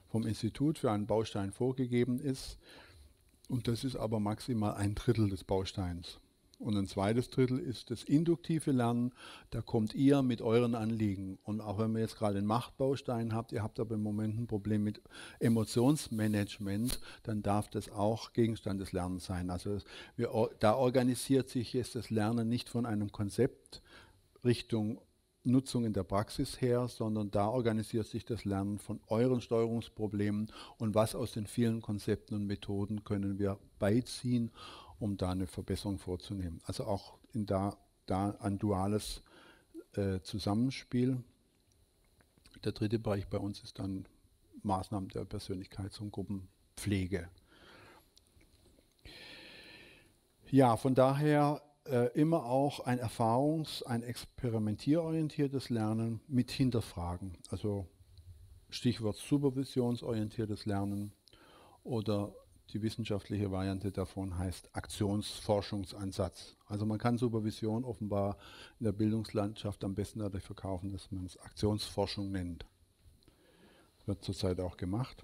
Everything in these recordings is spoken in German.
vom Institut für einen Baustein vorgegeben ist. Und das ist aber maximal 1/3 des Bausteins. Und ein zweites Drittel ist das induktive Lernen. Da kommt ihr mit euren Anliegen. Und auch wenn ihr jetzt gerade einen Machtbaustein habt, ihr habt aber im Moment ein Problem mit Emotionsmanagement, dann darf das auch Gegenstand des Lernens sein. Also da organisiert sich jetzt das Lernen nicht von einem Konzept Richtung Nutzung in der Praxis her, sondern da organisiert sich das Lernen von euren Steuerungsproblemen und was aus den vielen Konzepten und Methoden können wir beiziehen, um da eine Verbesserung vorzunehmen. Also auch da ein duales Zusammenspiel. Der dritte Bereich bei uns ist dann Maßnahmen der Persönlichkeits- und Gruppenpflege. Ja, von daher immer auch ein ein experimentierorientiertes Lernen mit Hinterfragen. Also Stichwort supervisionsorientiertes Lernen oder die wissenschaftliche Variante davon heißt Aktionsforschungsansatz. Also man kann Supervision offenbar in der Bildungslandschaft am besten dadurch verkaufen, dass man es Aktionsforschung nennt. Wird zurzeit auch gemacht.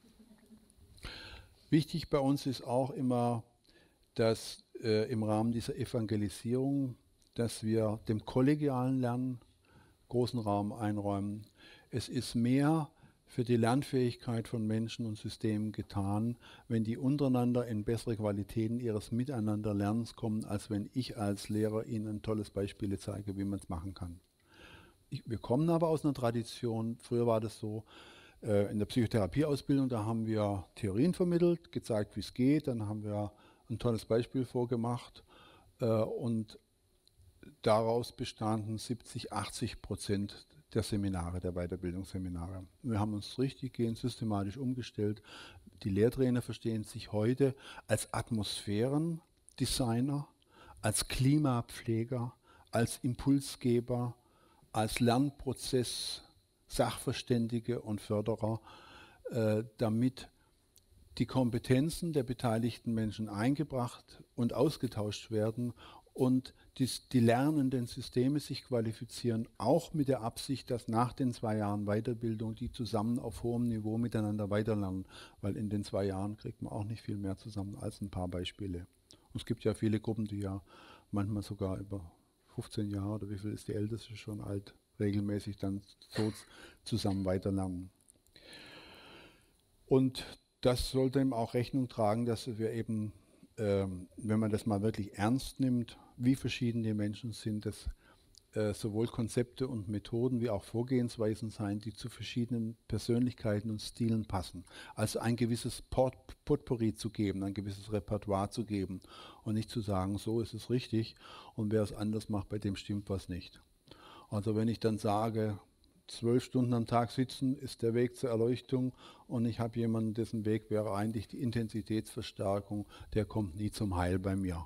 Wichtig bei uns ist auch immer, dass im Rahmen dieser Evangelisierung, dass wir dem kollegialen Lernen großen Raum einräumen. Es ist mehr für die Lernfähigkeit von Menschen und Systemen getan, wenn die untereinander in bessere Qualitäten ihres Miteinanderlernens kommen, als wenn ich als Lehrer ihnen ein tolles Beispiel zeige, wie man es machen kann. Wir kommen aber aus einer Tradition, früher war das so, in der Psychotherapieausbildung, da haben wir Theorien vermittelt, gezeigt, wie es geht, dann haben wir ein tolles Beispiel vorgemacht und daraus bestanden 70–80% der Seminare, der Weiterbildungsseminare. Wir haben uns richtiggehend systematisch umgestellt. Die Lehrtrainer verstehen sich heute als Atmosphärendesigner, als Klimapfleger, als Impulsgeber, als Lernprozess Sachverständige und Förderer, damit die Kompetenzen der beteiligten Menschen eingebracht und ausgetauscht werden und die lernenden Systeme sich qualifizieren, auch mit der Absicht, dass nach den 2 Jahren Weiterbildung die zusammen auf hohem Niveau miteinander weiterlernen, weil in den 2 Jahren kriegt man auch nicht viel mehr zusammen als ein paar Beispiele. Und es gibt ja viele Gruppen, die ja manchmal sogar über 15 Jahre oder wie viel ist die älteste schon alt, regelmäßig dann so zusammen weiterlernen. Und das sollte ihm auch Rechnung tragen, dass wir eben, wenn man das mal wirklich ernst nimmt, wie verschieden die Menschen sind, dass sowohl Konzepte und Methoden wie auch Vorgehensweisen sein, die zu verschiedenen Persönlichkeiten und Stilen passen. Also ein gewisses Potpourri zu geben, ein gewisses Repertoire zu geben und nicht zu sagen, so ist es richtig und wer es anders macht, bei dem stimmt was nicht. Also wenn ich dann sage, 12 Stunden am Tag sitzen ist der Weg zur Erleuchtung und ich habe jemanden, dessen Weg wäre eigentlich die Intensitätsverstärkung, der kommt nie zum Heil bei mir.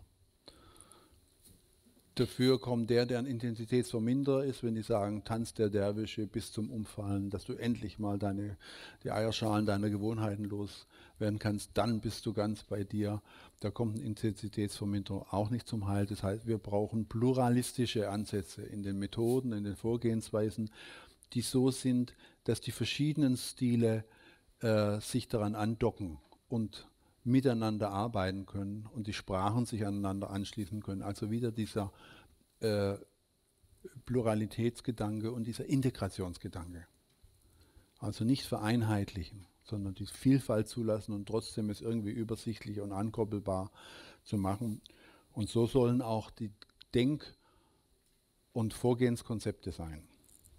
Dafür kommt der ein Intensitätsverminderer ist, wenn die sagen, Tanz der Derwische bis zum Umfallen, dass du endlich mal die Eierschalen deiner Gewohnheiten loswerden kannst, dann bist du ganz bei dir. Da kommt ein Intensitätsverminderer auch nicht zum Heil. Das heißt, wir brauchen pluralistische Ansätze in den Methoden, in den Vorgehensweisen, die so sind, dass die verschiedenen Stile sich daran andocken und miteinander arbeiten können und die Sprachen sich aneinander anschließen können. Also wieder dieser Pluralitätsgedanke und dieser Integrationsgedanke. Also nicht vereinheitlichen, sondern die Vielfalt zulassen und trotzdem es irgendwie übersichtlich und ankoppelbar zu machen. Und so sollen auch die Denk- und Vorgehenskonzepte sein.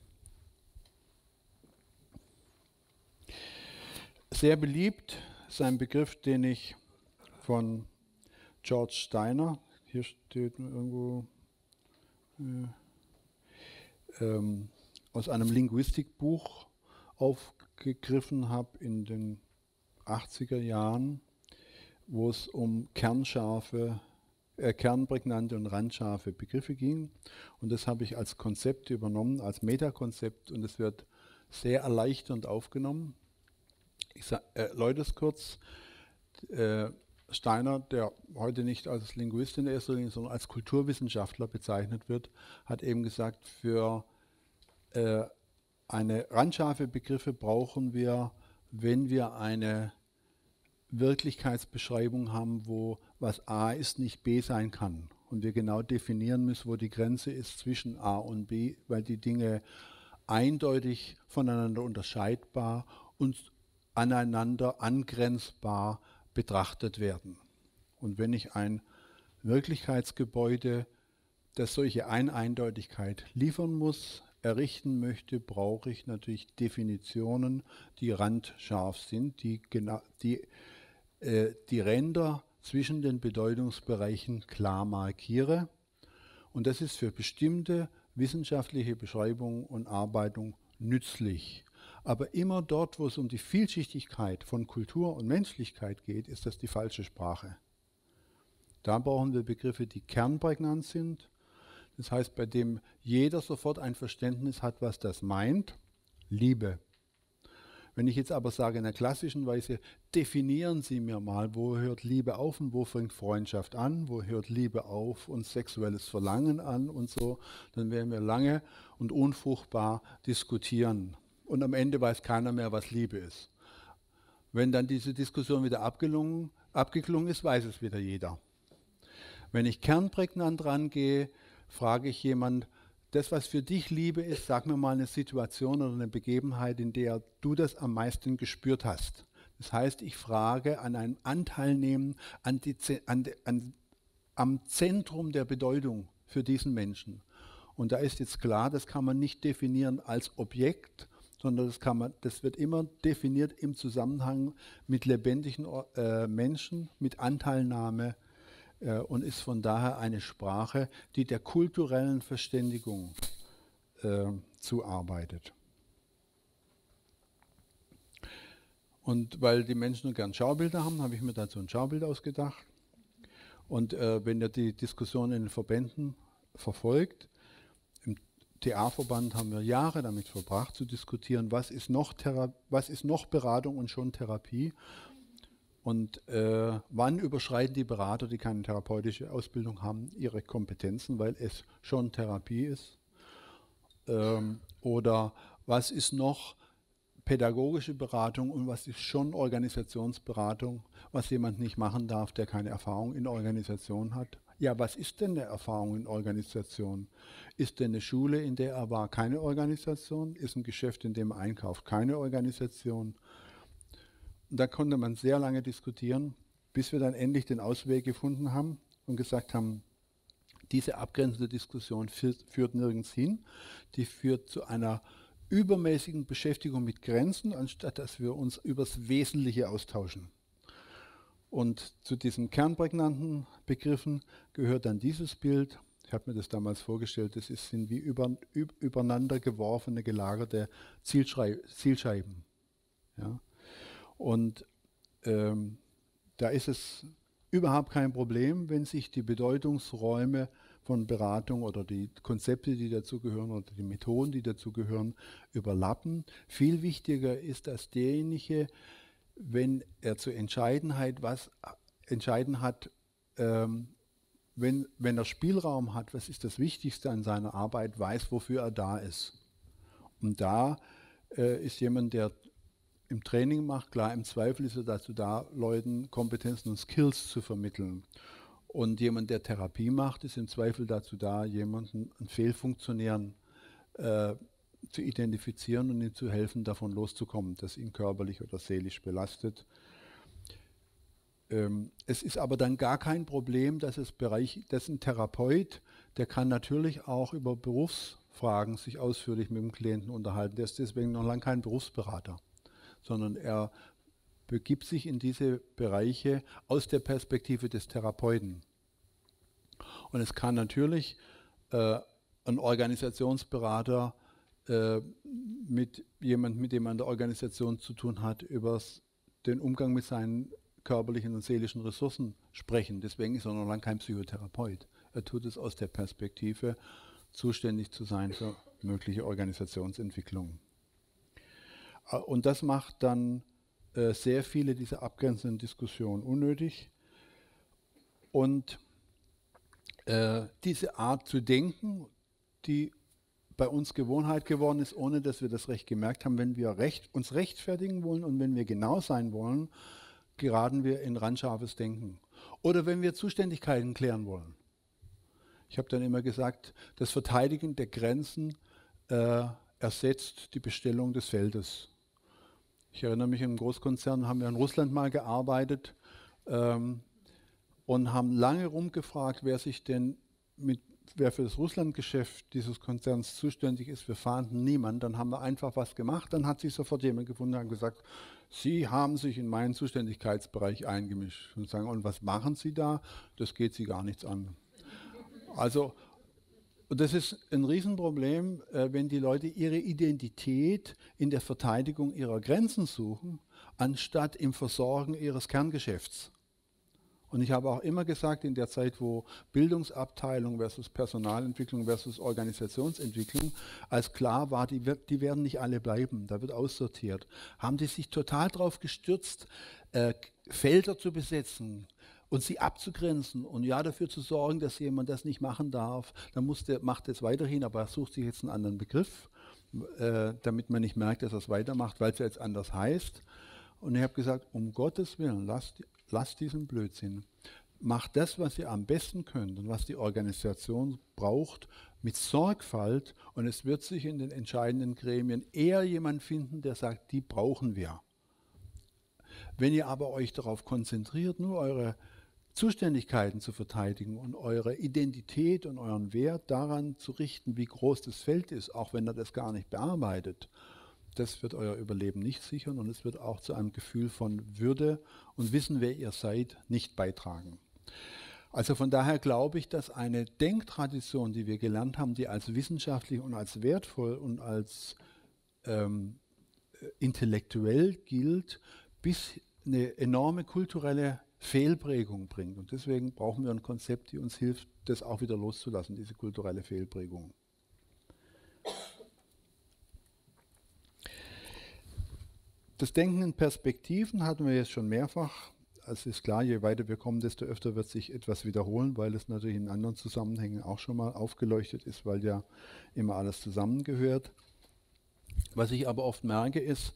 Sehr beliebt ist ein Begriff, den ich von George Steiner, hier steht irgendwo, aus einem Linguistikbuch aufgegriffen habe in den 80er Jahren, wo es um kernprägnante und randscharfe Begriffe ging. Und das habe ich als Konzept übernommen, als Metakonzept, und es wird sehr erleichternd aufgenommen. Ich erläutere es kurz. Steiner, der heute nicht als Linguist in erster Linie, sondern als Kulturwissenschaftler bezeichnet wird, hat eben gesagt, für eine randscharfe Begriffe brauchen wir wenn wir eine Wirklichkeitsbeschreibung haben, wo was A ist, nicht B sein kann. Und wir genau definieren müssen, wo die Grenze ist zwischen A und B, weil die Dinge eindeutig voneinander unterscheidbar und aneinander angrenzbar betrachtet werden. Und wenn ich ein Wirklichkeitsgebäude, das solche Eindeutigkeit liefern muss, errichten möchte, brauche ich natürlich Definitionen, die randscharf sind, die Ränder zwischen den Bedeutungsbereichen klar markiere. Und das ist für bestimmte wissenschaftliche Beschreibung und Arbeitung nützlich. Aber immer dort, wo es um die Vielschichtigkeit von Kultur und Menschlichkeit geht, ist das die falsche Sprache. Da brauchen wir Begriffe, die kernprägnant sind. Das heißt, bei dem jeder sofort ein Verständnis hat, was das meint. Liebe. Wenn ich jetzt aber sage in der klassischen Weise, definieren Sie mir mal, wo hört Liebe auf und wo fängt Freundschaft an, wo hört Liebe auf und sexuelles Verlangen an und so, dann werden wir lange und unfruchtbar diskutieren. Und am Ende weiß keiner mehr, was Liebe ist. Wenn dann diese Diskussion wieder abgeklungen ist, weiß es wieder jeder. Wenn ich kernprägnant rangehe, frage ich jemand, das, was für dich Liebe ist, sag mir mal eine Situation oder eine Begebenheit, in der du das am meisten gespürt hast. Das heißt, ich frage an einem Anteil nehmen am Zentrum der Bedeutung für diesen Menschen. Und da ist jetzt klar, das kann man nicht definieren als Objekt, sondern das wird immer definiert im Zusammenhang mit lebendigen Menschen, mit Anteilnahme und ist von daher eine Sprache, die der kulturellen Verständigung zuarbeitet. Und weil die Menschen gern Schaubilder haben, habe ich mir dazu ein Schaubild ausgedacht. Und wenn ihr die Diskussion in den Verbänden verfolgt, im TA-Verband haben wir Jahre damit verbracht, zu diskutieren, was ist noch Beratung und schon Therapie. Und wann überschreiten die Berater, die keine therapeutische Ausbildung haben, ihre Kompetenzen, weil es schon Therapie ist? Oder was ist noch pädagogische Beratung und was ist schon Organisationsberatung, was jemand nicht machen darf, der keine Erfahrung in Organisation hat? Ja, was ist denn eine Erfahrung in Organisation? Ist denn eine Schule, in der er war, keine Organisation? Ist ein Geschäft, in dem er einkauft, keine Organisation? Und da konnte man sehr lange diskutieren, bis wir dann endlich den Ausweg gefunden haben und gesagt haben, diese abgrenzende Diskussion führt nirgends hin. Die führt zu einer übermäßigen Beschäftigung mit Grenzen, anstatt dass wir uns über das Wesentliche austauschen. Und zu diesen kernprägnanten Begriffen gehört dann dieses Bild. Ich habe mir das damals vorgestellt, das sind wie übereinander geworfene, gelagerte Zielscheiben. Ja? Und da ist es überhaupt kein Problem, wenn sich die Bedeutungsräume von Beratung oder die Konzepte, die dazugehören oder die Methoden, die dazugehören, überlappen. Viel wichtiger ist, dass derjenige, wenn er zu entscheiden hat, wenn er Spielraum hat, was ist das Wichtigste an seiner Arbeit, weiß, wofür er da ist. Und da ist jemand, der im Training macht, klar, im Zweifel ist er dazu da, Leuten Kompetenzen und Skills zu vermitteln. Und jemand, der Therapie macht, ist im Zweifel dazu da, jemanden ein Fehlfunktionieren zu identifizieren und ihm zu helfen, davon loszukommen, das ihn körperlich oder seelisch belastet. Es ist aber dann gar kein Problem, dass ein Therapeut, der kann natürlich auch über Berufsfragen sich ausführlich mit dem Klienten unterhalten. Der ist deswegen noch lange kein Berufsberater, sondern er begibt sich in diese Bereiche aus der Perspektive des Therapeuten. Und es kann natürlich ein Organisationsberater mit jemandem, mit dem man in der Organisation zu tun hat, über den Umgang mit seinen körperlichen und seelischen Ressourcen sprechen. Deswegen ist er noch lange kein Psychotherapeut. Er tut es aus der Perspektive, zuständig zu sein für mögliche Organisationsentwicklungen. Und das macht dann sehr viele dieser abgrenzenden Diskussionen unnötig. Und diese Art zu denken, die bei uns Gewohnheit geworden ist, ohne dass wir das recht gemerkt haben. Wenn wir uns rechtfertigen wollen und wenn wir genau sein wollen, geraten wir in randscharfes Denken. Oder wenn wir Zuständigkeiten klären wollen. Ich habe dann immer gesagt, das Verteidigen der Grenzen ersetzt die Bestellung des Feldes. Ich erinnere mich, im Großkonzern haben wir in Russland mal gearbeitet und haben lange rumgefragt, wer für das Russlandgeschäft dieses Konzerns zuständig ist. Wir fanden niemanden. Dann haben wir einfach was gemacht. Dann hat sich sofort jemand gefunden und gesagt, Sie haben sich in meinen Zuständigkeitsbereich eingemischt. Und sagen, und was machen Sie da? Das geht Sie gar nichts an. Also, und das ist ein Riesenproblem, wenn die Leute ihre Identität in der Verteidigung ihrer Grenzen suchen, anstatt im Versorgen ihres Kerngeschäfts. Und ich habe auch immer gesagt, in der Zeit, wo Bildungsabteilung versus Personalentwicklung versus Organisationsentwicklung als klar war, die werden nicht alle bleiben, da wird aussortiert, haben die sich total darauf gestürzt, Felder zu besetzen und sie abzugrenzen und ja dafür zu sorgen, dass jemand das nicht machen darf. Dann macht es weiterhin, aber er sucht sich jetzt einen anderen Begriff, damit man nicht merkt, dass er es weitermacht, weil es jetzt anders heißt. Und ich habe gesagt, um Gottes Willen, lasst diesen Blödsinn. Macht das, was ihr am besten könnt und was die Organisation braucht, mit Sorgfalt. Und es wird sich in den entscheidenden Gremien eher jemand finden, der sagt, die brauchen wir. Wenn ihr aber euch darauf konzentriert, nur eure Zuständigkeiten zu verteidigen und eure Identität und euren Wert daran zu richten, wie groß das Feld ist, auch wenn ihr das gar nicht bearbeitet, das wird euer Überleben nicht sichern und es wird auch zu einem Gefühl von Würde und Wissen, wer ihr seid, nicht beitragen. Also von daher glaube ich, dass eine Denktradition, die wir gelernt haben, die als wissenschaftlich und als wertvoll und als intellektuell gilt, bis eine enorme kulturelle Fehlprägung bringt. Und deswegen brauchen wir ein Konzept, die uns hilft, das auch wieder loszulassen, diese kulturelle Fehlprägung. Das Denken in Perspektiven hatten wir jetzt schon mehrfach. Es ist klar, je weiter wir kommen, desto öfter wird sich etwas wiederholen, weil es natürlich in anderen Zusammenhängen auch schon mal aufgeleuchtet ist, weil ja immer alles zusammengehört. Was ich aber oft merke, ist,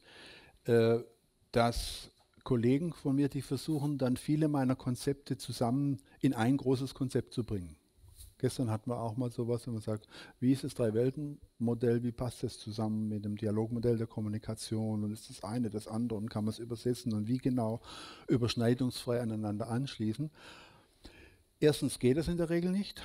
dass Kollegen von mir, die versuchen, dann viele meiner Konzepte zusammen in ein großes Konzept zu bringen. Gestern hatten wir auch mal sowas, wenn man sagt, wie ist das Drei-Welten-Modell, wie passt das zusammen mit dem Dialogmodell der Kommunikation und ist das eine, das andere und kann man es übersetzen und wie genau überschneidungsfrei aneinander anschließen. Erstens geht es in der Regel nicht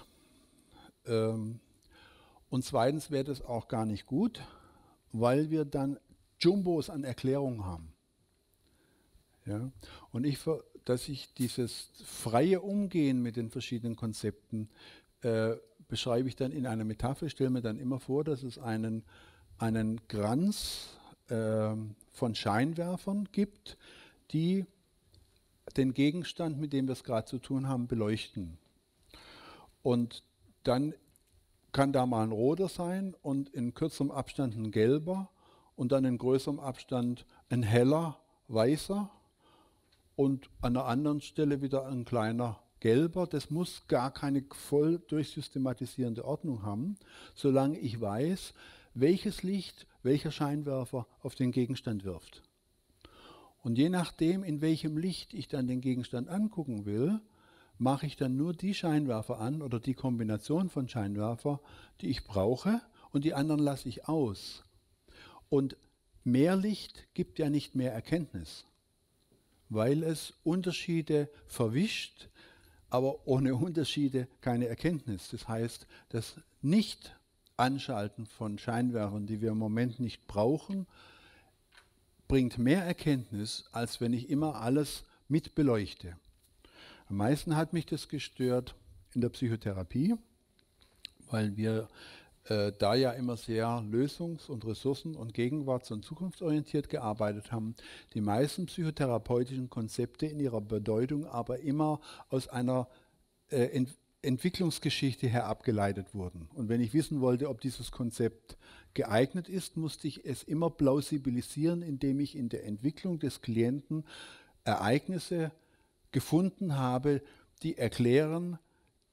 und zweitens wäre das auch gar nicht gut, weil wir dann Jumbos an Erklärungen haben. Ja? Und dass ich dieses freie Umgehen mit den verschiedenen Konzepten beschreibe ich dann in einer Metapher. Ich stelle mir dann immer vor, dass es einen Kranz von Scheinwerfern gibt, die den Gegenstand, mit dem wir es gerade zu tun haben, beleuchten. Und dann kann da mal ein roter sein und in kürzerem Abstand ein gelber und dann in größerem Abstand ein heller weißer und an einer anderen Stelle wieder ein kleiner gelber. Das muss gar keine voll durchsystematisierende Ordnung haben, solange ich weiß, welches Licht welcher Scheinwerfer auf den Gegenstand wirft. Und je nachdem, in welchem Licht ich dann den Gegenstand angucken will, mache ich dann nur die Scheinwerfer an oder die Kombination von Scheinwerfer, die ich brauche und die anderen lasse ich aus. Und mehr Licht gibt ja nicht mehr Erkenntnis, weil es Unterschiede verwischt, aber ohne Unterschiede keine Erkenntnis. Das heißt, das Nicht-Anschalten von Scheinwerfern, die wir im Moment nicht brauchen, bringt mehr Erkenntnis, als wenn ich immer alles mit beleuchte. Am meisten hat mich das gestört in der Psychotherapie, weil wir da ja immer sehr lösungs- und ressourcen- und gegenwarts- und zukunftsorientiert gearbeitet haben, die meisten psychotherapeutischen Konzepte in ihrer Bedeutung aber immer aus einer Entwicklungsgeschichte her abgeleitet wurden. Und wenn ich wissen wollte, ob dieses Konzept geeignet ist, musste ich es immer plausibilisieren, indem ich in der Entwicklung des Klienten Ereignisse gefunden habe, die erklären,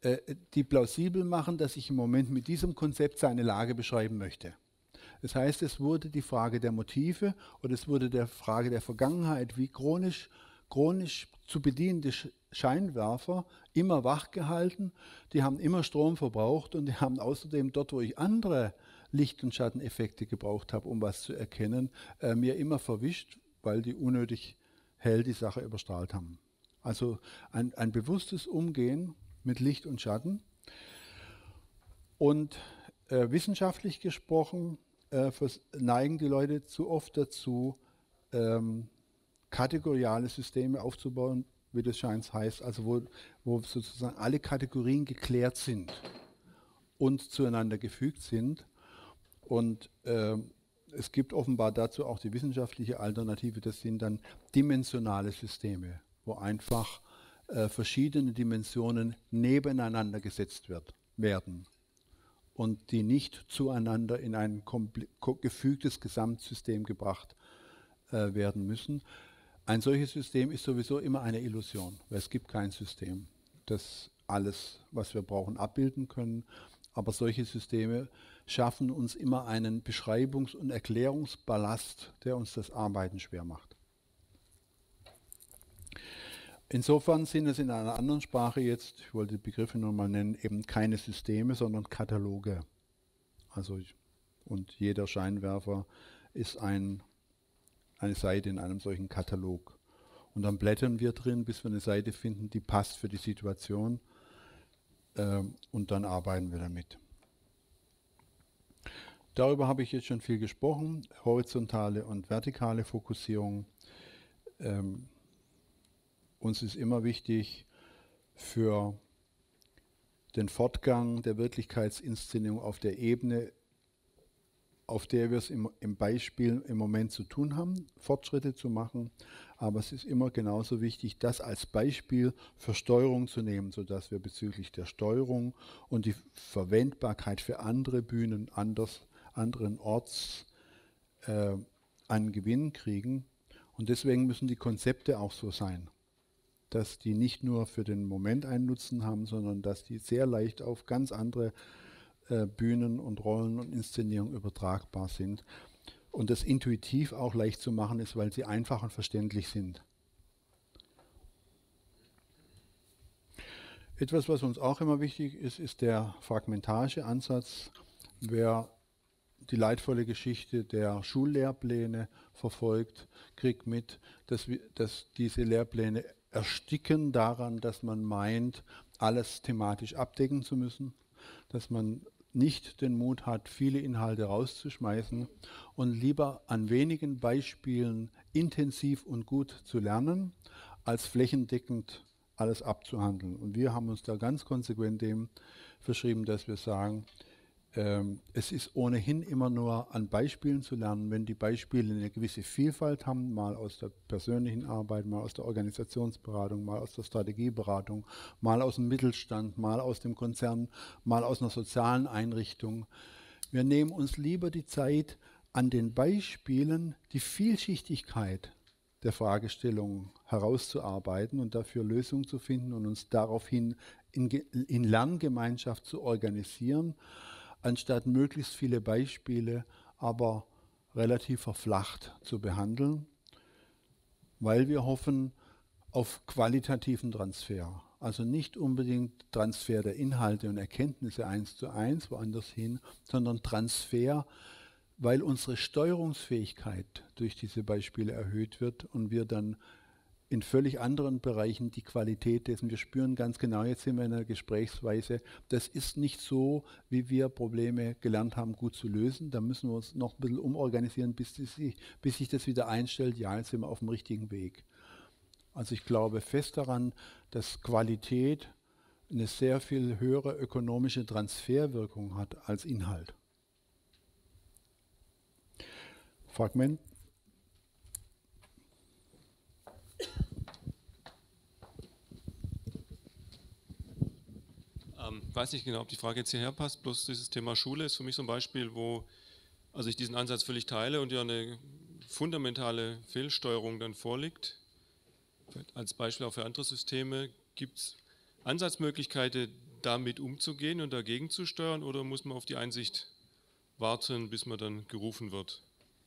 die plausibel machen, dass ich im Moment mit diesem Konzept seine Lage beschreiben möchte. Das heißt, es wurde die Frage der Motive oder es wurde der Frage der Vergangenheit, wie chronisch zu bedienende Scheinwerfer immer wach gehalten, die haben immer Strom verbraucht und die haben außerdem dort, wo ich andere Licht- und Schatteneffekte gebraucht habe, um was zu erkennen, mir immer verwischt, weil die unnötig hell die Sache überstrahlt haben. Also ein bewusstes Umgehen mit Licht und Schatten. Und wissenschaftlich gesprochen neigen die Leute zu oft dazu, kategoriale Systeme aufzubauen, wie das scheint heißt, also wo sozusagen alle Kategorien geklärt sind und zueinander gefügt sind. Und es gibt offenbar dazu auch die wissenschaftliche Alternative, das sind dann dimensionale Systeme, wo einfach verschiedene Dimensionen nebeneinander gesetzt werden und die nicht zueinander in ein gefügtes Gesamtsystem gebracht werden müssen. Ein solches System ist sowieso immer eine Illusion, weil es gibt kein System, das alles, was wir brauchen, abbilden können. Aber solche Systeme schaffen uns immer einen Beschreibungs- und Erklärungsballast, der uns das Arbeiten schwer macht. Insofern sind es in einer anderen Sprache jetzt, ich wollte die Begriffe nur mal nennen, eben keine Systeme, sondern Kataloge. Also, und jeder Scheinwerfer ist eine Seite in einem solchen Katalog. Und dann blättern wir drin, bis wir eine Seite finden, die passt für die Situation. Und dann arbeiten wir damit. Darüber habe ich jetzt schon viel gesprochen, horizontale und vertikale Fokussierung. Uns ist immer wichtig, für den Fortgang der Wirklichkeitsinszenierung auf der Ebene, auf der wir es im Beispiel im Moment zu tun haben, Fortschritte zu machen. Aber es ist immer genauso wichtig, das als Beispiel für Steuerung zu nehmen, sodass wir bezüglich der Steuerung und die Verwendbarkeit für andere Bühnen, anderen Orts einen Gewinn kriegen. Und deswegen müssen die Konzepte auch so sein, dass die nicht nur für den Moment einen Nutzen haben, sondern dass die sehr leicht auf ganz andere Bühnen und Rollen und Inszenierungen übertragbar sind. Und das intuitiv auch leicht zu machen ist, weil sie einfach und verständlich sind. Etwas, was uns auch immer wichtig ist, ist der fragmentarische Ansatz. Wer die leidvolle Geschichte der Schullehrpläne verfolgt, kriegt mit, dass diese Lehrpläne ersticken daran, dass man meint, alles thematisch abdecken zu müssen, dass man nicht den Mut hat, viele Inhalte rauszuschmeißen und lieber an wenigen Beispielen intensiv und gut zu lernen, als flächendeckend alles abzuhandeln. Und wir haben uns da ganz konsequent dem verschrieben, dass wir sagen, es ist ohnehin immer nur an Beispielen zu lernen, wenn die Beispiele eine gewisse Vielfalt haben, mal aus der persönlichen Arbeit, mal aus der Organisationsberatung, mal aus der Strategieberatung, mal aus dem Mittelstand, mal aus dem Konzern, mal aus einer sozialen Einrichtung. Wir nehmen uns lieber die Zeit, an den Beispielen die Vielschichtigkeit der Fragestellungen herauszuarbeiten und dafür Lösungen zu finden und uns daraufhin in Lerngemeinschaft zu organisieren, anstatt möglichst viele Beispiele, aber relativ verflacht zu behandeln, weil wir hoffen auf qualitativen Transfer. Also nicht unbedingt Transfer der Inhalte und Erkenntnisse 1:1 woanders hin, sondern Transfer, weil unsere Steuerungsfähigkeit durch diese Beispiele erhöht wird und wir dann in völlig anderen Bereichen die Qualität dessen. Wir spüren ganz genau, jetzt sind wir in einer Gesprächsweise, das ist nicht so, wie wir Probleme gelernt haben, gut zu lösen. Da müssen wir uns noch ein bisschen umorganisieren, bis sich das wieder einstellt. Ja, jetzt sind wir auf dem richtigen Weg. Also ich glaube fest daran, dass Qualität eine sehr viel höhere ökonomische Transferwirkung hat als Inhalt. Fragment. Weiß nicht genau, ob die Frage jetzt hierher passt, bloß dieses Thema Schule ist für mich so ein Beispiel, wo also ich diesen Ansatz völlig teile und ja eine fundamentale Fehlsteuerung dann vorliegt. Als Beispiel auch für andere Systeme gibt es Ansatzmöglichkeiten, damit umzugehen und dagegen zu steuern, oder muss man auf die Einsicht warten, bis man dann gerufen wird?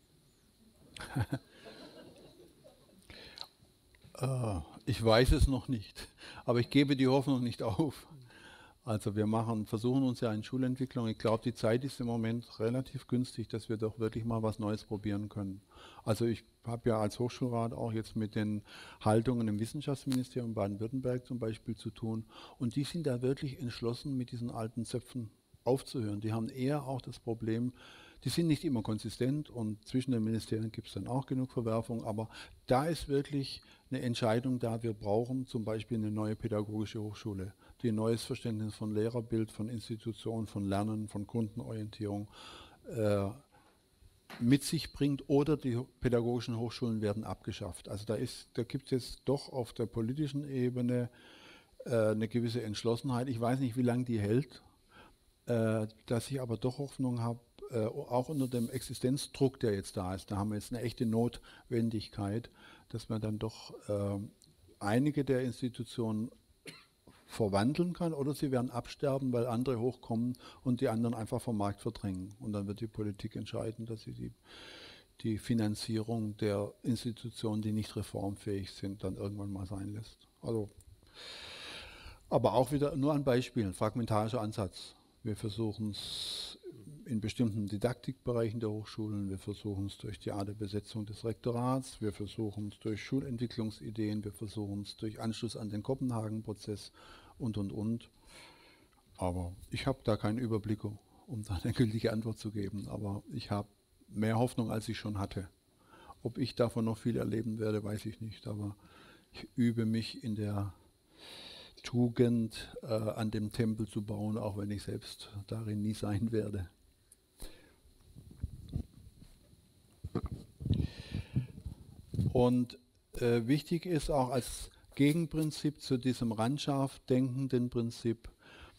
Ich weiß es noch nicht, aber ich gebe die Hoffnung nicht auf. Also wir versuchen uns ja in Schulentwicklung. Ich glaube, die Zeit ist im Moment relativ günstig, dass wir doch wirklich mal was Neues probieren können. Also ich habe ja als Hochschulrat auch jetzt mit den Haltungen im Wissenschaftsministerium Baden-Württemberg zum Beispiel zu tun. Und die sind da wirklich entschlossen, mit diesen alten Zöpfen aufzuhören. Die haben eher auch das Problem, die sind nicht immer konsistent und zwischen den Ministerien gibt es dann auch genug Verwerfung, aber da ist wirklich eine Entscheidung da. Wir brauchen zum Beispiel eine neue pädagogische Hochschule, die ein neues Verständnis von Lehrerbild, von Institution, von Lernen, von Kundenorientierung mit sich bringt, oder die pädagogischen Hochschulen werden abgeschafft. Also da gibt es jetzt doch auf der politischen Ebene eine gewisse Entschlossenheit. Ich weiß nicht, wie lange die hält, dass ich aber doch Hoffnung habe, auch unter dem Existenzdruck, der jetzt da ist. Da haben wir jetzt eine echte Notwendigkeit, dass man dann doch einige der Institutionen verwandeln kann, oder sie werden absterben, weil andere hochkommen und die anderen einfach vom Markt verdrängen. Und dann wird die Politik entscheiden, dass sie die Finanzierung der Institutionen, die nicht reformfähig sind, dann irgendwann mal sein lässt. Also, aber auch wieder nur an Beispielen, fragmentarischer Ansatz. Wir versuchen es in bestimmten Didaktikbereichen der Hochschulen, wir versuchen es durch die Art der Besetzung des Rektorats, wir versuchen es durch Schulentwicklungsideen, wir versuchen es durch Anschluss an den Kopenhagen-Prozess und. Aber ich habe da keinen Überblick, um da eine gültige Antwort zu geben. Aber ich habe mehr Hoffnung, als ich schon hatte. Ob ich davon noch viel erleben werde, weiß ich nicht. Aber ich übe mich in der Tugend, an dem Tempel zu bauen, auch wenn ich selbst darin nie sein werde. Und wichtig ist auch als Gegenprinzip zu diesem randscharf denkenden Prinzip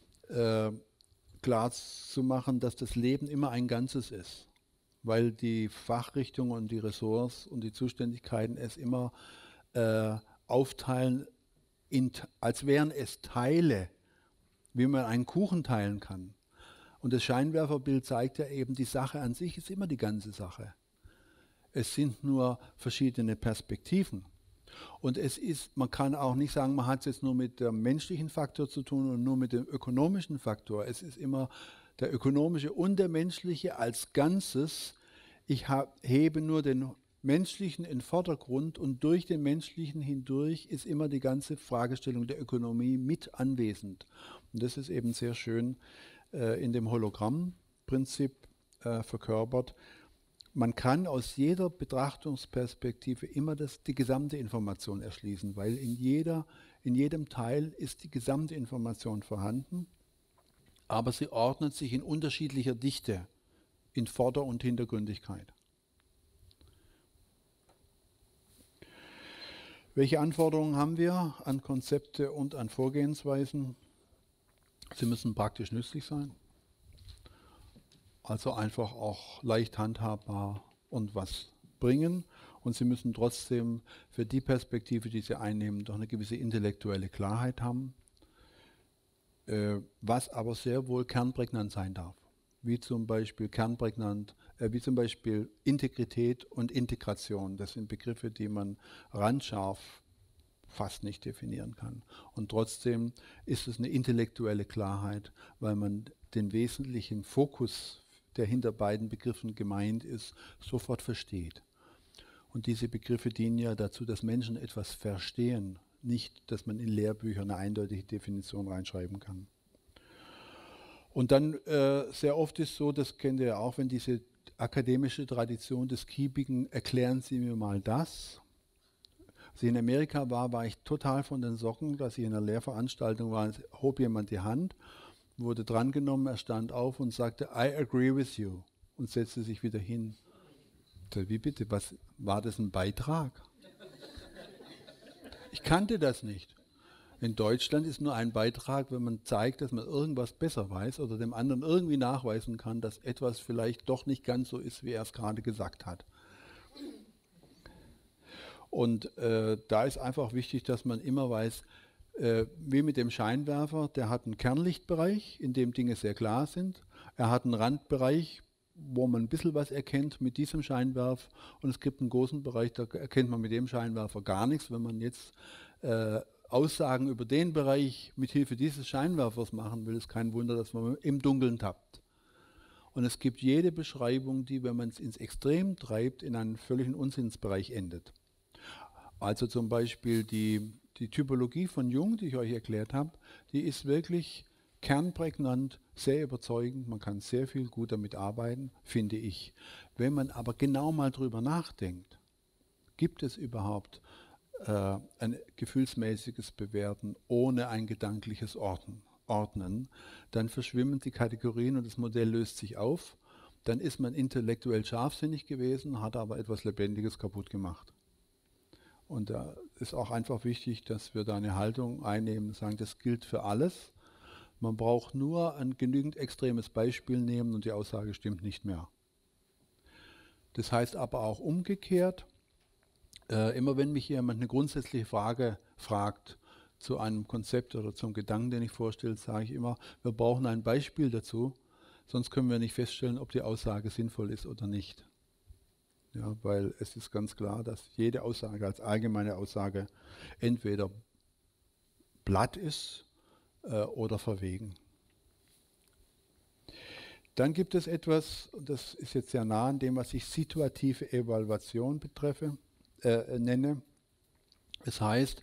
klar zu machen, dass das Leben immer ein Ganzes ist, weil die Fachrichtungen und die Ressorts und die Zuständigkeiten es immer aufteilen, als wären es Teile, wie man einen Kuchen teilen kann. Und das Scheinwerferbild zeigt ja eben, die Sache an sich ist immer die ganze Sache. Es sind nur verschiedene Perspektiven. Und man kann auch nicht sagen, man hat es jetzt nur mit dem menschlichen Faktor zu tun und nur mit dem ökonomischen Faktor. Es ist immer der ökonomische und der menschliche als Ganzes. Ich hebe nur den menschlichen in den Vordergrund, und durch den menschlichen hindurch ist immer die ganze Fragestellung der Ökonomie mit anwesend. Und das ist eben sehr schön in dem Hologrammprinzip verkörpert. Man kann aus jeder Betrachtungsperspektive immer die gesamte Information erschließen, weil in jedem Teil ist die gesamte Information vorhanden, aber sie ordnet sich in unterschiedlicher Dichte, in Vorder- und Hintergründigkeit. Welche Anforderungen haben wir an Konzepte und an Vorgehensweisen? Sie müssen praktisch nützlich sein. Also einfach auch leicht handhabbar und was bringen. Und sie müssen trotzdem für die Perspektive, die sie einnehmen, doch eine gewisse intellektuelle Klarheit haben, was aber sehr wohl kernprägnant sein darf. Wie zum Beispiel Integrität und Integration. Das sind Begriffe, die man randscharf fast nicht definieren kann. Und trotzdem ist es eine intellektuelle Klarheit, weil man den wesentlichen Fokus, der hinter beiden Begriffen gemeint ist, sofort versteht. Und diese Begriffe dienen ja dazu, dass Menschen etwas verstehen, nicht, dass man in Lehrbüchern eine eindeutige Definition reinschreiben kann. Und dann sehr oft ist so, das kennt ihr ja auch, wenn diese akademische Tradition des Kiebigen, erklären Sie mir mal das. Als ich in Amerika war ich total von den Socken, dass ich in einer Lehrveranstaltung war, hob jemand die Hand, wurde drangenommen, er stand auf und sagte, I agree with you, und setzte sich wieder hin. Wie bitte, was war das, ein Beitrag? Ich kannte das nicht. In Deutschland ist nur ein Beitrag, wenn man zeigt, dass man irgendwas besser weiß oder dem anderen irgendwie nachweisen kann, dass etwas vielleicht doch nicht ganz so ist, wie er es gerade gesagt hat. Und da ist einfach wichtig, dass man immer weiß, wie mit dem Scheinwerfer, der hat einen Kernlichtbereich, in dem Dinge sehr klar sind. Er hat einen Randbereich, wo man ein bisschen was erkennt mit diesem Scheinwerfer. Und es gibt einen großen Bereich, da erkennt man mit dem Scheinwerfer gar nichts. Wenn man jetzt Aussagen über den Bereich mit Hilfe dieses Scheinwerfers machen will, ist kein Wunder, dass man im Dunkeln tappt. Und es gibt jede Beschreibung, die, wenn man es ins Extrem treibt, in einen völligen Unsinnsbereich endet. Also zum Beispiel die Typologie von Jung, die ich euch erklärt habe, die ist wirklich kernprägnant, sehr überzeugend. Man kann sehr viel gut damit arbeiten, finde ich. Wenn man aber genau mal drüber nachdenkt, gibt es überhaupt ein gefühlsmäßiges Bewerten ohne ein gedankliches Ordnen, dann verschwimmen die Kategorien und das Modell löst sich auf. Dann ist man intellektuell scharfsinnig gewesen, hat aber etwas Lebendiges kaputt gemacht. Und da ist auch einfach wichtig, dass wir da eine Haltung einnehmen und sagen, das gilt für alles. Man braucht nur ein genügend extremes Beispiel nehmen und die Aussage stimmt nicht mehr. Das heißt aber auch umgekehrt, immer wenn mich jemand eine grundsätzliche Frage fragt zu einem Konzept oder zum Gedanken, den ich vorstelle, sage ich immer, wir brauchen ein Beispiel dazu, sonst können wir nicht feststellen, ob die Aussage sinnvoll ist oder nicht. Ja, weil es ist ganz klar, dass jede Aussage als allgemeine Aussage entweder platt ist oder verwegen. Dann gibt es etwas, und das ist jetzt sehr nah an dem, was ich situative Evaluation nenne. Das heißt,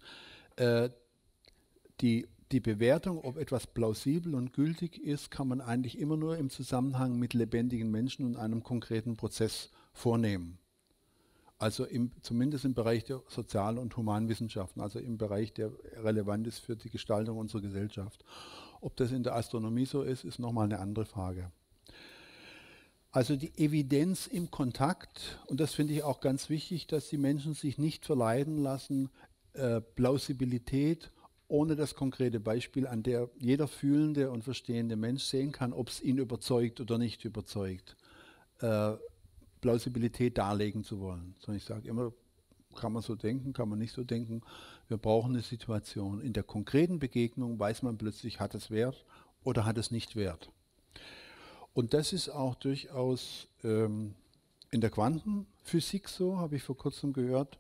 die Bewertung, ob etwas plausibel und gültig ist, kann man eigentlich immer nur im Zusammenhang mit lebendigen Menschen und einem konkreten Prozess vornehmen. Also zumindest im Bereich der Sozial- und Humanwissenschaften, also im Bereich, der relevant ist für die Gestaltung unserer Gesellschaft. Ob das in der Astronomie so ist nochmal eine andere Frage. Also die Evidenz im Kontakt, und das finde ich auch ganz wichtig, dass die Menschen sich nicht verleiten lassen, Plausibilität ohne das konkrete Beispiel, an der jeder fühlende und verstehende Mensch sehen kann, ob es ihn überzeugt oder nicht überzeugt, Plausibilität darlegen zu wollen. Sondern ich sage immer, kann man so denken, kann man nicht so denken. Wir brauchen eine Situation. In der konkreten Begegnung weiß man plötzlich, hat es Wert oder hat es nicht Wert. Und das ist auch durchaus in der Quantenphysik so, habe ich vor kurzem gehört.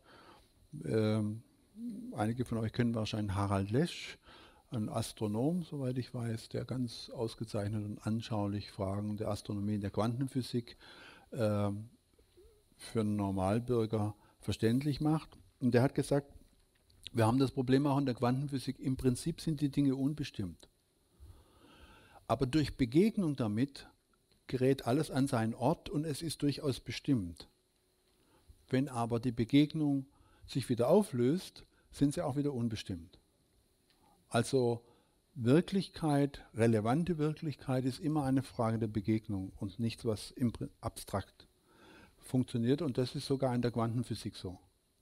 Einige von euch kennen wahrscheinlich Harald Lesch, ein Astronom, soweit ich weiß, der ganz ausgezeichnet und anschaulich Fragen der Astronomie in der Quantenphysik für einen Normalbürger verständlich macht. Und der hat gesagt, wir haben das Problem auch in der Quantenphysik, im Prinzip sind die Dinge unbestimmt. Aber durch Begegnung damit gerät alles an seinen Ort und es ist durchaus bestimmt. Wenn aber die Begegnung sich wieder auflöst, sind sie auch wieder unbestimmt. Also Wirklichkeit, relevante Wirklichkeit ist immer eine Frage der Begegnung und nichts, was abstrakt funktioniert, und das ist sogar in der Quantenphysik so.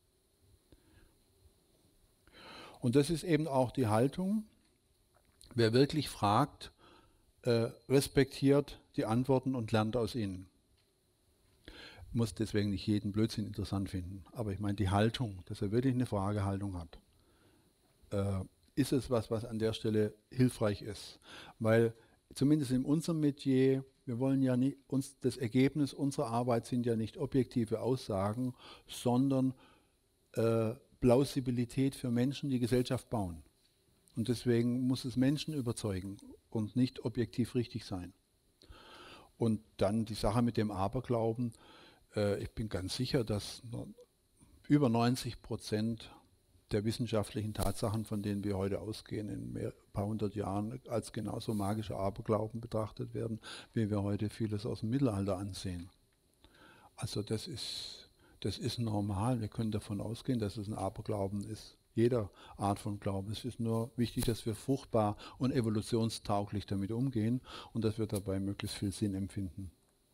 Und das ist eben auch die Haltung, wer wirklich fragt, respektiert die Antworten und lernt aus ihnen. Muss deswegen nicht jeden Blödsinn interessant finden, aber ich meine die Haltung, dass er wirklich eine Fragehaltung hat. Ist es was an der Stelle hilfreich ist? Weil zumindest in unserem Metier, wir wollen ja nicht, das Ergebnis unserer Arbeit sind ja nicht objektive Aussagen, sondern Plausibilität für Menschen, die Gesellschaft bauen. Und deswegen muss es Menschen überzeugen und nicht objektiv richtig sein. Und dann die Sache mit dem Aberglauben. Ich bin ganz sicher, dass über 90% der wissenschaftlichen Tatsachen, von denen wir heute ausgehen, in ein paar hundert Jahren als genauso magischer Aberglauben betrachtet werden, wie wir heute vieles aus dem Mittelalter ansehen. Also das ist normal. Wir können davon ausgehen, dass es ein Aberglauben ist. Jeder Art von Glauben. Es ist nur wichtig, dass wir fruchtbar und evolutionstauglich damit umgehen und dass wir dabei möglichst viel Sinn empfinden.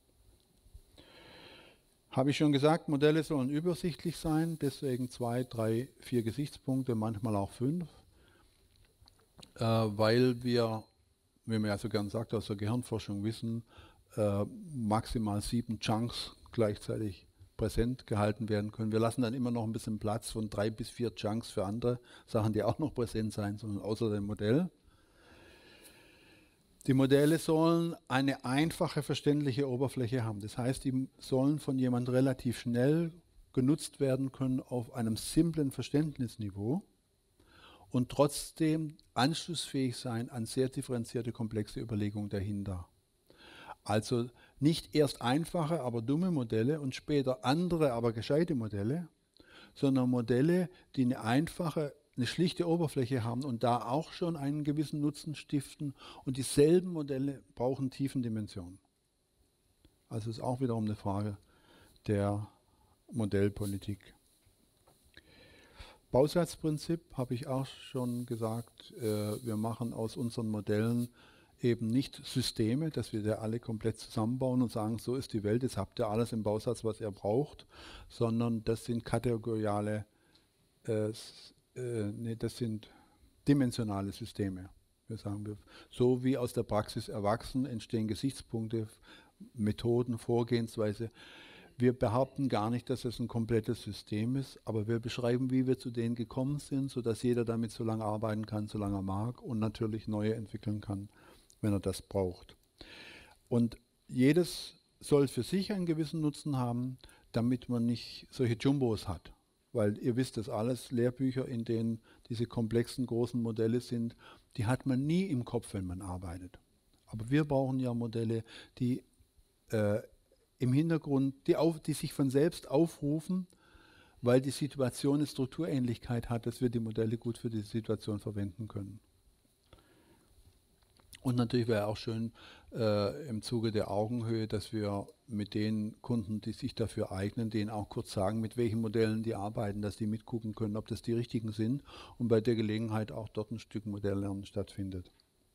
Habe ich schon gesagt, Modelle sollen übersichtlich sein, deswegen 2, 3, 4 Gesichtspunkte, manchmal auch 5, weil wir, wie man ja so gern sagt, aus der Gehirnforschung wissen, maximal 7 Chunks gleichzeitig präsent gehalten werden können. Wir lassen dann immer noch ein bisschen Platz von 3 bis 4 Chunks für andere Sachen, die auch noch präsent sein sollen, außer dem Modell. Die Modelle sollen eine einfache, verständliche Oberfläche haben. Das heißt, die sollen von jemand relativ schnell genutzt werden können auf einem simplen Verständnisniveau und trotzdem anschlussfähig sein an sehr differenzierte, komplexe Überlegungen dahinter. Also nicht erst einfache, aber dumme Modelle und später andere, aber gescheite Modelle, sondern Modelle, die eine einfache, eine schlichte Oberfläche haben und da auch schon einen gewissen Nutzen stiften. Und dieselben Modelle brauchen Tiefendimensionen. Also ist auch wiederum eine Frage der Modellpolitik. Bausatzprinzip habe ich auch schon gesagt. Wir machen aus unseren Modellen eben nicht Systeme, dass wir da alle komplett zusammenbauen und sagen, so ist die Welt, jetzt habt ihr alles im Bausatz, was ihr braucht, sondern das sind kategoriale, das sind dimensionale Systeme. Wir sagen, so wie aus der Praxis erwachsen entstehen Gesichtspunkte, Methoden, Vorgehensweise. Wir behaupten gar nicht, dass es ein komplettes System ist, aber wir beschreiben, wie wir zu denen gekommen sind, sodass jeder damit so lange arbeiten kann, solange er mag und natürlich neue entwickeln kann, wenn er das braucht. Und jedes soll für sich einen gewissen Nutzen haben, damit man nicht solche Jumbos hat. Weil ihr wisst das alles, Lehrbücher, in denen diese komplexen großen Modelle sind, die hat man nie im Kopf, wenn man arbeitet. Aber wir brauchen ja Modelle, die im Hintergrund, die sich von selbst aufrufen, weil die Situation eine Strukturähnlichkeit hat, dass wir die Modelle gut für die Situation verwenden können. Und natürlich wäre auch schön im Zuge der Augenhöhe, dass wir mit den Kunden, die sich dafür eignen, denen auch kurz sagen, mit welchen Modellen die arbeiten, dass die mitgucken können, ob das die richtigen sind und bei der Gelegenheit auch dort ein Stück Modelllernen stattfindet.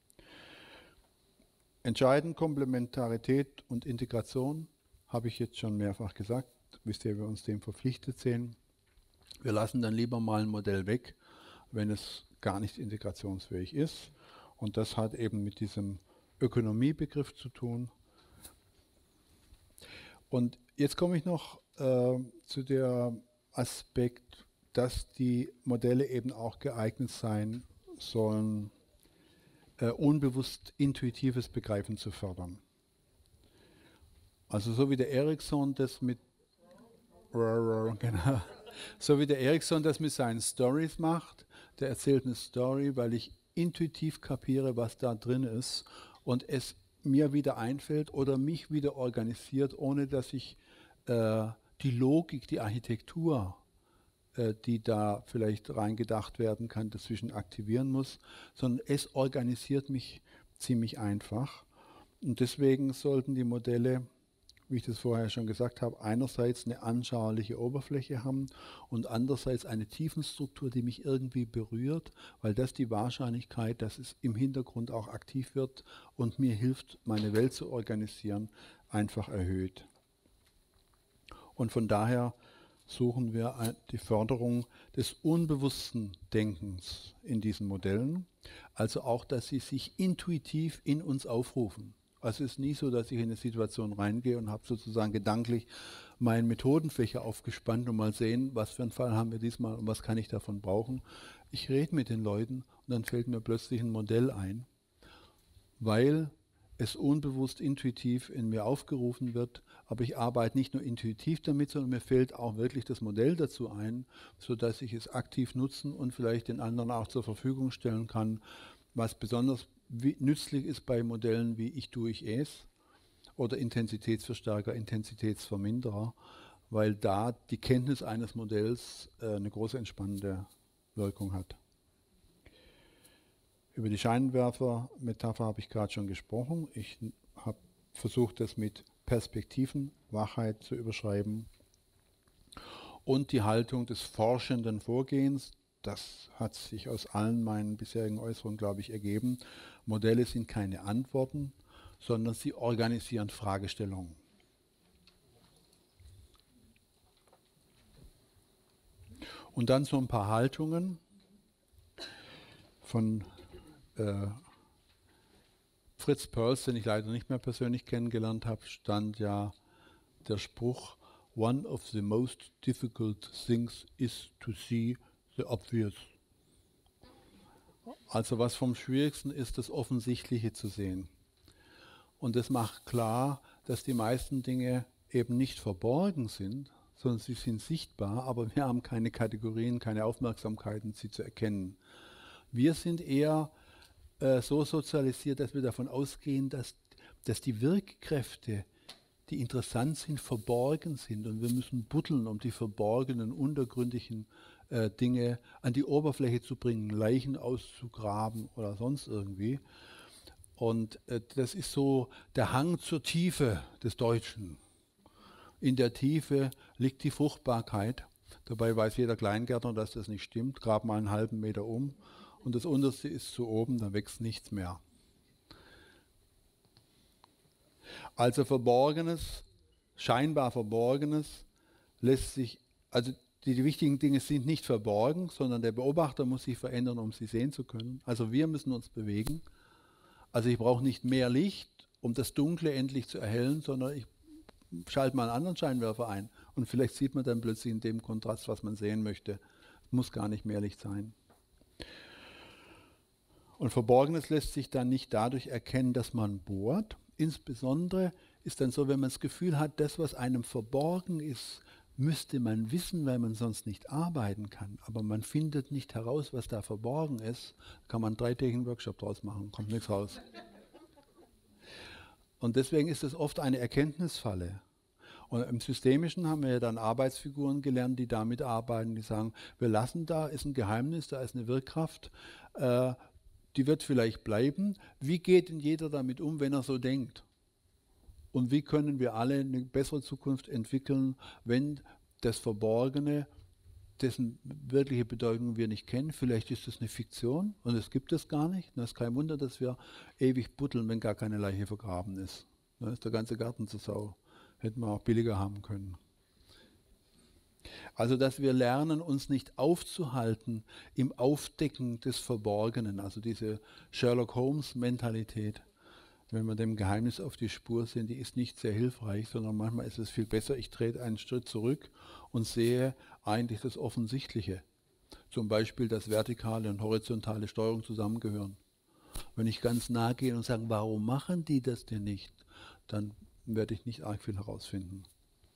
Entscheidend Komplementarität und Integration, habe ich jetzt schon mehrfach gesagt, wisst ihr, wir uns dem verpflichtet sehen. Wir lassen dann lieber mal ein Modell weg, wenn es gar nicht integrationsfähig ist. Und das hat eben mit diesem Ökonomiebegriff zu tun. Und jetzt komme ich noch zu dem Aspekt, dass die Modelle eben auch geeignet sein sollen, unbewusst intuitives Begreifen zu fördern. Also so wie der Erikson das mit genau, so wie der Erikson das mit seinen Stories macht, der erzählt eine Story, weil ich intuitiv kapiere, was da drin ist und es mir wieder einfällt oder mich wieder organisiert, ohne dass ich die Logik, die Architektur, die da vielleicht reingedacht werden kann, dazwischen aktivieren muss, sondern es organisiert mich ziemlich einfach. Und deswegen sollten die Modelle, wie ich das vorher schon gesagt habe, einerseits eine anschauliche Oberfläche haben und andererseits eine Tiefenstruktur, die mich irgendwie berührt, weil das die Wahrscheinlichkeit, dass es im Hintergrund auch aktiv wird und mir hilft, meine Welt zu organisieren, einfach erhöht. Und von daher suchen wir die Förderung des unbewussten Denkens in diesen Modellen, also auch, dass sie sich intuitiv in uns aufrufen. Also es ist nie so, dass ich in eine Situation reingehe und habe sozusagen gedanklich meinen Methodenfächer aufgespannt und mal sehen, was für einen Fall haben wir diesmal und was kann ich davon brauchen. Ich rede mit den Leuten und dann fällt mir plötzlich ein Modell ein, weil es unbewusst intuitiv in mir aufgerufen wird, aber ich arbeite nicht nur intuitiv damit, sondern mir fällt auch wirklich das Modell dazu ein, sodass ich es aktiv nutzen und vielleicht den anderen auch zur Verfügung stellen kann, was besonders nützlich ist bei Modellen wie Ich tue, ich es oder Intensitätsverstärker, Intensitätsverminderer, weil da die Kenntnis eines Modells eine große entspannende Wirkung hat. Über die Scheinwerfer-Metapher habe ich gerade schon gesprochen. Ich habe versucht, das mit Perspektiven, Wachheit zu überschreiben. Und die Haltung des forschenden Vorgehens, das hat sich aus allen meinen bisherigen Äußerungen, glaube ich, ergeben. Modelle sind keine Antworten, sondern sie organisieren Fragestellungen. Und dann so ein paar Haltungen von Fritz Perls, den ich leider nicht mehr persönlich kennengelernt habe, stand ja der Spruch, one of the most difficult things is to see the obvious. Also was vom Schwierigsten ist, das Offensichtliche zu sehen. Und das macht klar, dass die meisten Dinge eben nicht verborgen sind, sondern sie sind sichtbar, aber wir haben keine Kategorien, keine Aufmerksamkeiten, sie zu erkennen. Wir sind eher so sozialisiert, dass wir davon ausgehen, dass die Wirkkräfte, die interessant sind, verborgen sind. Und wir müssen buddeln, um die verborgenen, untergründigen Dinge an die Oberfläche zu bringen, Leichen auszugraben oder sonst irgendwie. Und das ist so der Hang zur Tiefe des Deutschen. In der Tiefe liegt die Fruchtbarkeit. Dabei weiß jeder Kleingärtner, dass das nicht stimmt. Grab mal einen halben Meter um und das Unterste ist zu oben, da wächst nichts mehr. Also Verborgenes, scheinbar Verborgenes, lässt sich, also die wichtigen Dinge sind nicht verborgen, sondern der Beobachter muss sich verändern, um sie sehen zu können. Also wir müssen uns bewegen. Also ich brauche nicht mehr Licht, um das Dunkle endlich zu erhellen, sondern ich schalte mal einen anderen Scheinwerfer ein. Und vielleicht sieht man dann plötzlich in dem Kontrast, was man sehen möchte. Es muss gar nicht mehr Licht sein. Und Verborgenes lässt sich dann nicht dadurch erkennen, dass man bohrt. Insbesondere ist dann so, wenn man das Gefühl hat, das, was einem verborgen ist, müsste man wissen, weil man sonst nicht arbeiten kann. Aber man findet nicht heraus, was da verborgen ist. Kann man einen 3-tägigen Workshop draus machen, kommt nichts raus. Und deswegen ist es oft eine Erkenntnisfalle. Und im Systemischen haben wir ja dann Arbeitsfiguren gelernt, die damit arbeiten, die sagen, wir lassen da, ist ein Geheimnis, da ist eine Wirkkraft, die wird vielleicht bleiben. Wie geht denn jeder damit um, wenn er so denkt? Und wie können wir alle eine bessere Zukunft entwickeln, wenn das Verborgene, dessen wirkliche Bedeutung wir nicht kennen, vielleicht ist es eine Fiktion und es gibt es gar nicht. Das ist kein Wunder, dass wir ewig buddeln, wenn gar keine Leiche vergraben ist. Da ist der ganze Garten zur Sau. Hätten wir auch billiger haben können. Also, dass wir lernen, uns nicht aufzuhalten im Aufdecken des Verborgenen, also diese Sherlock-Holmes-Mentalität. Wenn wir dem Geheimnis auf die Spur sind, die ist nicht sehr hilfreich, sondern manchmal ist es viel besser, ich trete einen Schritt zurück und sehe eigentlich das Offensichtliche. Zum Beispiel, dass vertikale und horizontale Steuerung zusammengehören. Wenn ich ganz nah gehe und sage, warum machen die das denn nicht, dann werde ich nicht arg viel herausfinden.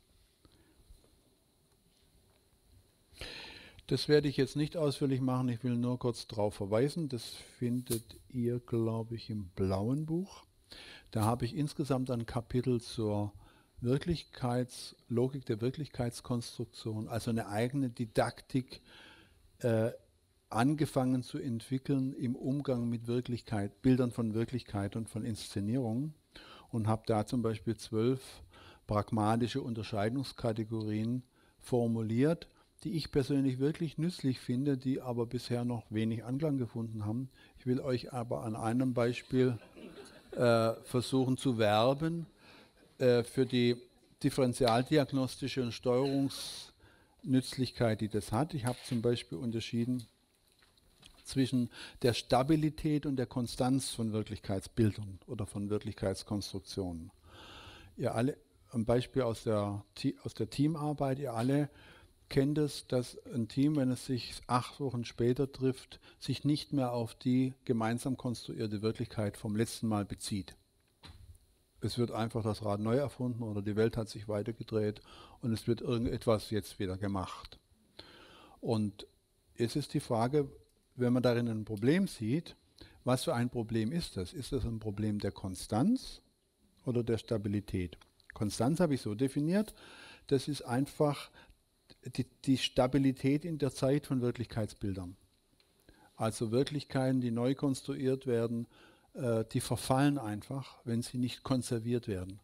Das werde ich jetzt nicht ausführlich machen, ich will nur kurz darauf verweisen. Das findet ihr, glaube ich, im blauen Buch. Da habe ich insgesamt ein Kapitel zur Logik der Wirklichkeitskonstruktion, also eine eigene Didaktik angefangen zu entwickeln im Umgang mit Wirklichkeit, Bildern von Wirklichkeit und von Inszenierung und habe da zum Beispiel 12 pragmatische Unterscheidungskategorien formuliert, die ich persönlich wirklich nützlich finde, die aber bisher noch wenig Anklang gefunden haben. Ich will euch aber an einem Beispiel versuchen zu werben für die differentialdiagnostische und Steuerungsnützlichkeit, die das hat. Ich habe zum Beispiel unterschieden zwischen der Stabilität und der Konstanz von Wirklichkeitsbildern oder von Wirklichkeitskonstruktionen. Ihr alle, ein Beispiel aus der Teamarbeit, ihr alle kennt es, dass ein Team, wenn es sich 8 Wochen später trifft, sich nicht mehr auf die gemeinsam konstruierte Wirklichkeit vom letzten Mal bezieht. Es wird einfach das Rad neu erfunden oder die Welt hat sich weitergedreht und es wird irgendetwas jetzt wieder gemacht. Und es ist die Frage, wenn man darin ein Problem sieht, was für ein Problem ist das? Ist das ein Problem der Konstanz oder der Stabilität? Konstanz habe ich so definiert, das ist einfach die Stabilität in der Zeit von Wirklichkeitsbildern. Also Wirklichkeiten, die neu konstruiert werden, die verfallen einfach, wenn sie nicht konserviert werden.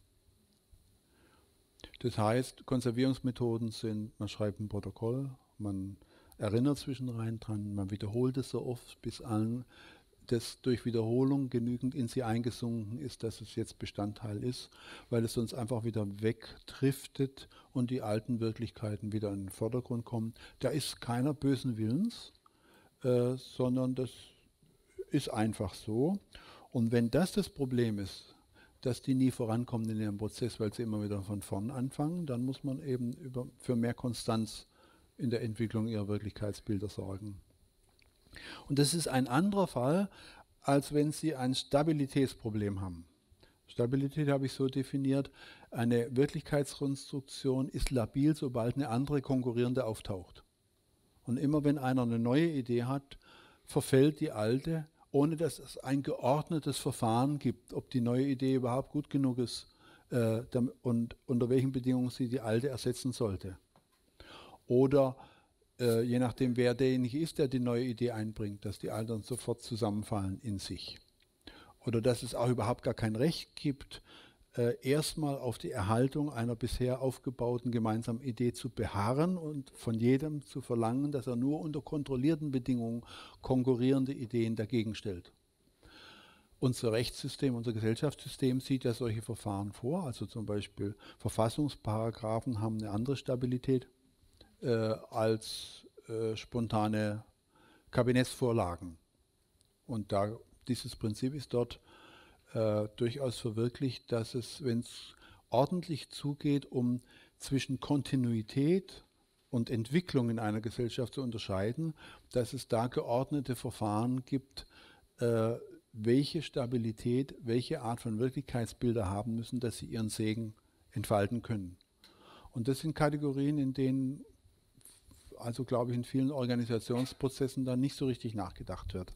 Das heißt, Konservierungsmethoden sind, man schreibt ein Protokoll, man erinnert zwischenrein dran, man wiederholt es so oft, bis allen das durch Wiederholung genügend in sie eingesunken ist, dass es jetzt Bestandteil ist, weil es sonst einfach wieder wegdriftet und die alten Wirklichkeiten wieder in den Vordergrund kommen. Da ist keiner bösen Willens, sondern das ist einfach so. Und wenn das Problem ist, dass die nie vorankommen in ihrem Prozess, weil sie immer wieder von vorn anfangen. Dann muss man eben für mehr Konstanz in der Entwicklung ihrer Wirklichkeitsbilder sorgen. Und das ist ein anderer Fall, als wenn Sie ein Stabilitätsproblem haben. Stabilität habe ich so definiert, eine Wirklichkeitskonstruktion ist labil, sobald eine andere konkurrierende auftaucht. Und immer wenn einer eine neue Idee hat, verfällt die alte, ohne dass es ein geordnetes Verfahren gibt, ob die neue Idee überhaupt gut genug ist und unter welchen Bedingungen sie die alte ersetzen sollte. Oder je nachdem, wer derjenige ist, der die neue Idee einbringt, dass die alten sofort zusammenfallen in sich. Oder dass es auch überhaupt gar kein Recht gibt, erstmal auf die Erhaltung einer bisher aufgebauten gemeinsamen Idee zu beharren und von jedem zu verlangen, dass er nur unter kontrollierten Bedingungen konkurrierende Ideen dagegen stellt. Unser Rechtssystem, unser Gesellschaftssystem sieht ja solche Verfahren vor, also zum Beispiel Verfassungsparagraphen haben eine andere Stabilität als spontane Kabinettsvorlagen. Und dieses Prinzip ist dort durchaus verwirklicht, dass es, wenn es ordentlich zugeht, um zwischen Kontinuität und Entwicklung in einer Gesellschaft zu unterscheiden, dass es da geordnete Verfahren gibt, welche Stabilität, welche Art von Wirklichkeitsbilder haben müssen, dass sie ihren Segen entfalten können. Und das sind Kategorien, in denen, also glaube ich, in vielen Organisationsprozessen da nicht so richtig nachgedacht wird.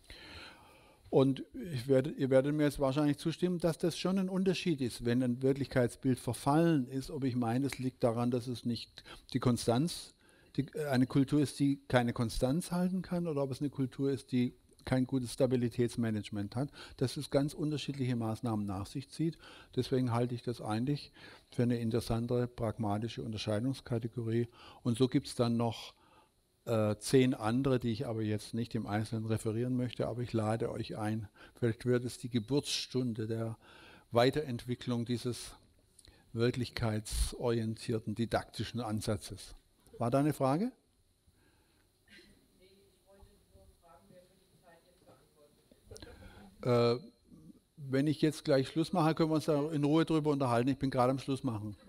Und ihr werdet mir jetzt wahrscheinlich zustimmen, dass das schon ein Unterschied ist, wenn ein Wirklichkeitsbild verfallen ist, ob ich meine, es liegt daran, dass es nicht die Konstanz, eine Kultur ist, die keine Konstanz halten kann, oder ob es eine Kultur ist, die kein gutes Stabilitätsmanagement hat, dass es ganz unterschiedliche Maßnahmen nach sich zieht. Deswegen halte ich das eigentlich für eine interessante, pragmatische Unterscheidungskategorie. Und so gibt es dann noch 10 andere, die ich aber jetzt nicht im Einzelnen referieren möchte, aber ich lade euch ein. Vielleicht wird es die Geburtsstunde der Weiterentwicklung dieses wirklichkeitsorientierten, didaktischen Ansatzes. War da eine Frage? Nee, ich wollte nur fragen, wer für die Zeit jetzt verantwortlich ist. Wenn ich jetzt gleich Schluss mache, können wir uns da in Ruhe drüber unterhalten. Ich bin gerade am Schluss machen.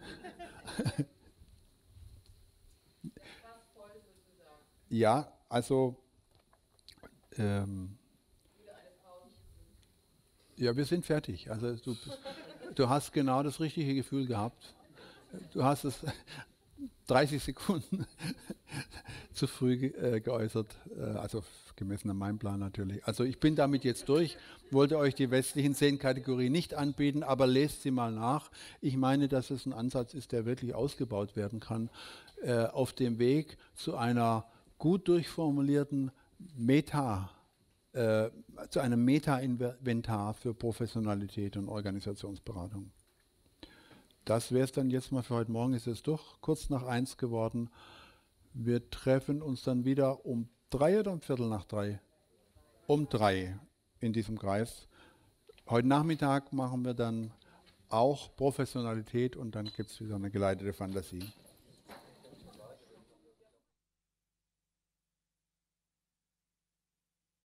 Ja, also ja, wir sind fertig. Also du hast genau das richtige Gefühl gehabt. Du hast es 30 Sekunden zu früh geäußert, also gemessen an meinem Plan natürlich. Also ich bin damit jetzt durch, wollte euch die westlichen 10 Kategorien nicht anbieten, aber lest sie mal nach. Ich meine, dass es ein Ansatz ist, der wirklich ausgebaut werden kann, auf dem Weg zu einer gut durchformulierten zu einem Meta-Inventar für Professionalität und Organisationsberatung. Das wäre es dann jetzt mal für heute Morgen. Ist es doch kurz nach 1 geworden. Wir treffen uns dann wieder um 3 oder um 2:45? Um 3 in diesem Kreis. Heute Nachmittag machen wir dann auch Professionalität und dann gibt es wieder eine geleitete Fantasie.